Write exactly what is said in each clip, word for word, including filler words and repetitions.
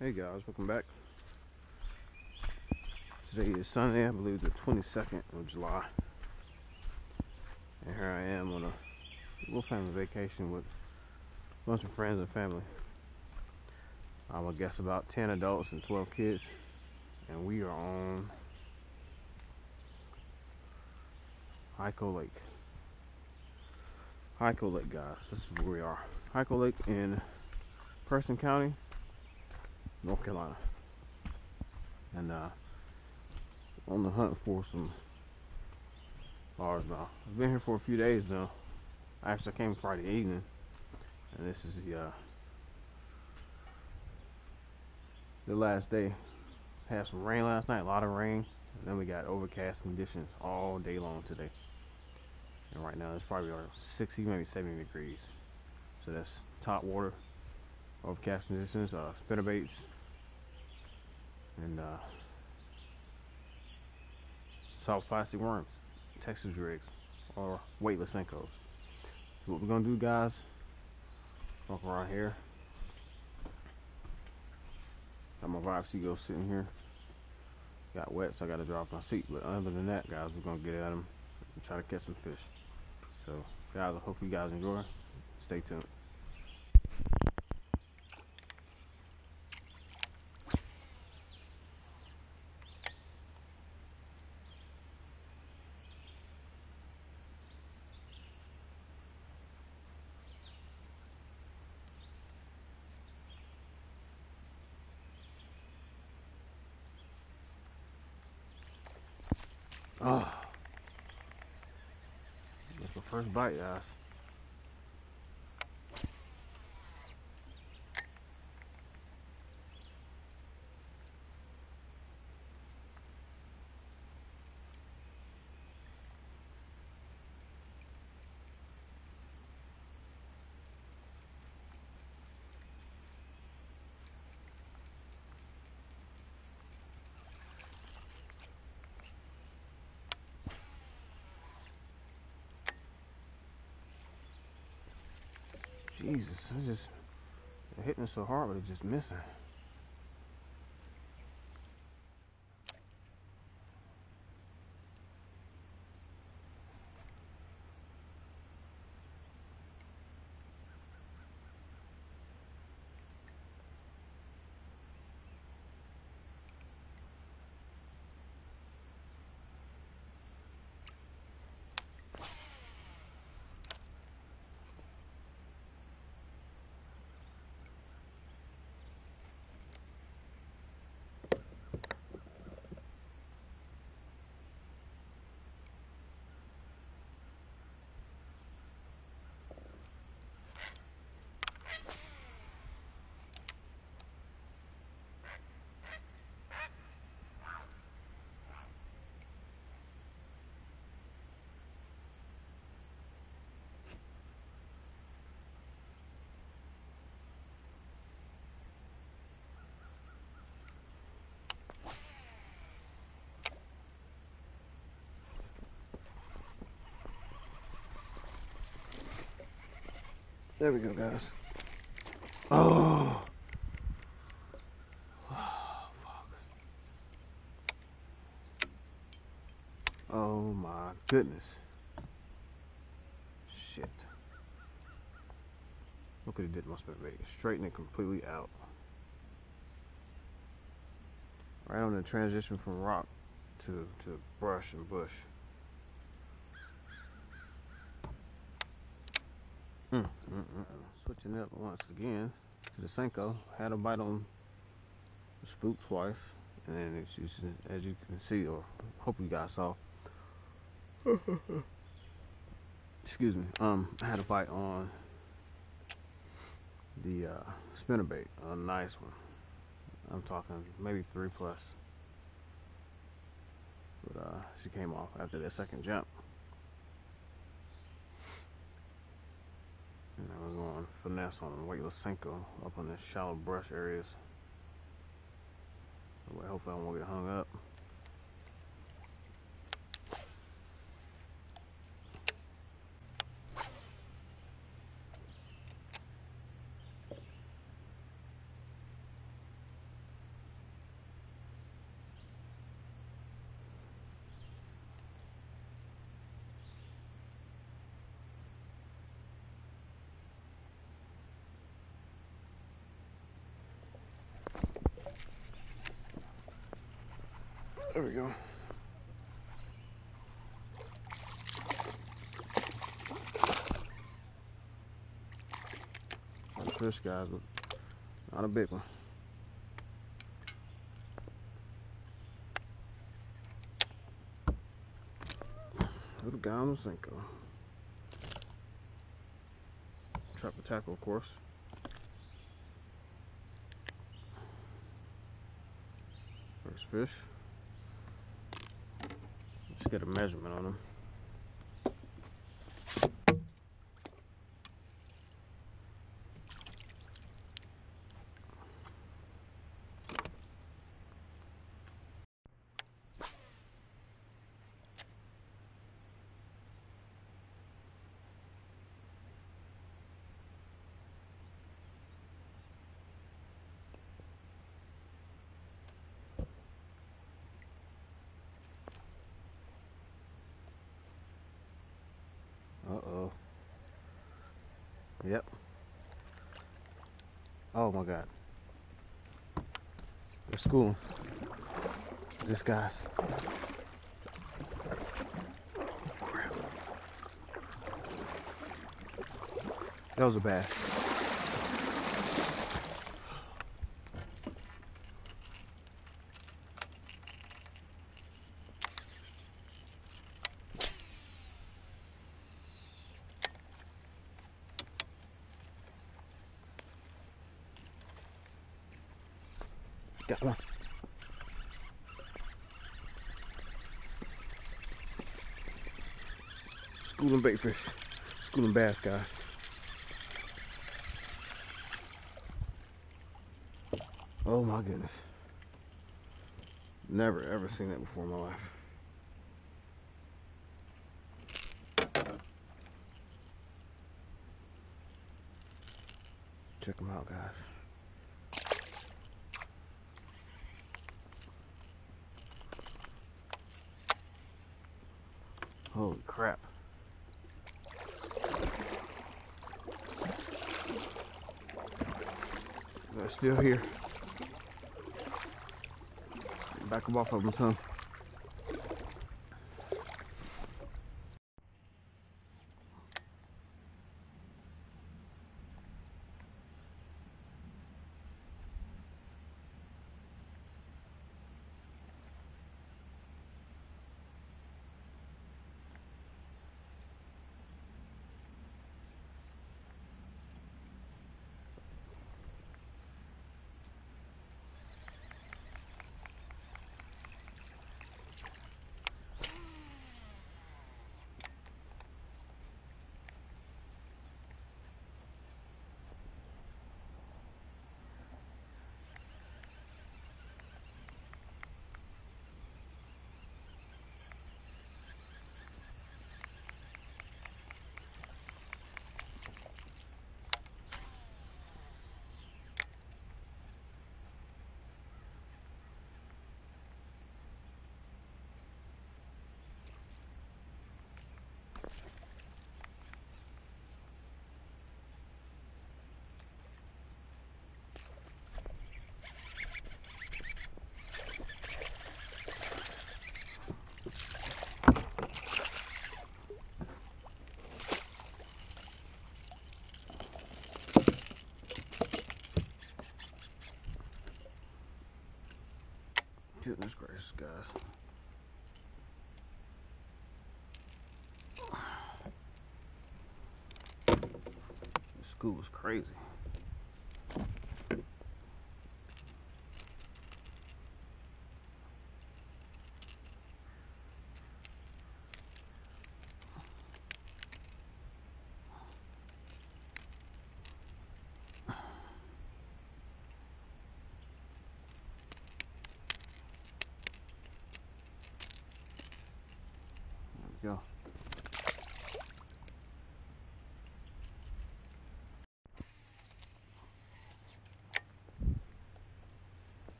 Hey guys, welcome back. Today is Sunday, I believe the twenty-second of July. And here I am on a little family vacation with a bunch of friends and family. I'm a guess about ten adults and twelve kids. And we are on Hyco Lake. Hyco Lake, guys. This is where we are. Hyco Lake in Preston County, North Carolina. And uh, on the hunt for some largemouth. I've been here for a few days now. Actually, I came Friday evening, and this is the uh, the last day. Had some rain last night, a lot of rain, and then we got overcast conditions all day long today. And right now it's probably around sixty, maybe seventy degrees. So that's top water, overcast conditions, uh, spinnerbaits, and uh, soft plastic worms, Texas rigs, or weightless Senkos. So what we're gonna do, guys? Walk around here. Got my Vibe Seagull sitting here. Got wet, so I got to drop my seat. But other than that, guys, we're gonna get at them and try to catch some fish. So, guys, I hope you guys enjoy. Stay tuned. Oh, that's my first bite, guys. Jesus, it's just hitting it so hard, but it's just missing. There we go, guys. Oh, oh fuck. Oh my goodness. Shit. Look what it did to my spinnerbait. Straighten it completely out. Right on the transition from rock to, to brush and bush. Mm, mm, mm, mm. Switching up once again to the Senko. Had a bite on the spook twice, and then it's just, as you can see, or hope you guys saw. Excuse me. Um, I had a bite on the uh, spinnerbait, a nice one. I'm talking maybe three plus, but uh, she came off after that second jump. And then we're going finesse on the weightless Senko up on the shallow brush areas. Hopefully I won't get hung up. There we go. First fish, guys, but not a big one. Little guy on the Senko. Trapper tackle, of course. First fish. Let's get a measurement on him. Uh-oh. Yep. Oh my God. They're schooling. This guy's. Crap. That was a bass. Got one. Schooling bait fish. Schooling bass, guys. Oh my goodness. Never ever seen that before in my life. Check them out, guys. Holy crap. They're still here. Back them off of them, son. Goodness gracious, guys. This school was crazy. There we go.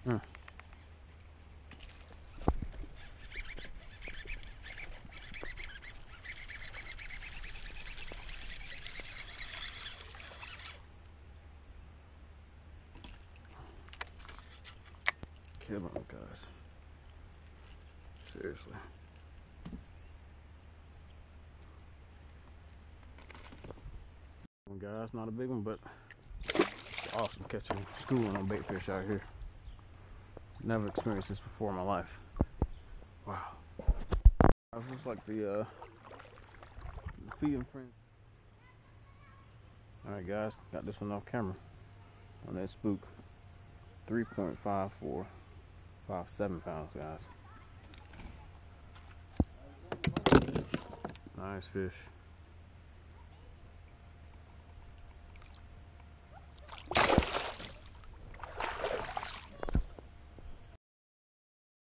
Hmm. Kill them guys. Seriously. One guys, not a big one, but it's awesome catching schooling on bait fish out here. Never experienced this before in my life. Wow. It's just like the uh the feeding friend. Alright guys, got this one off camera on that spook. three point five four five seven pounds, guys. Nice fish.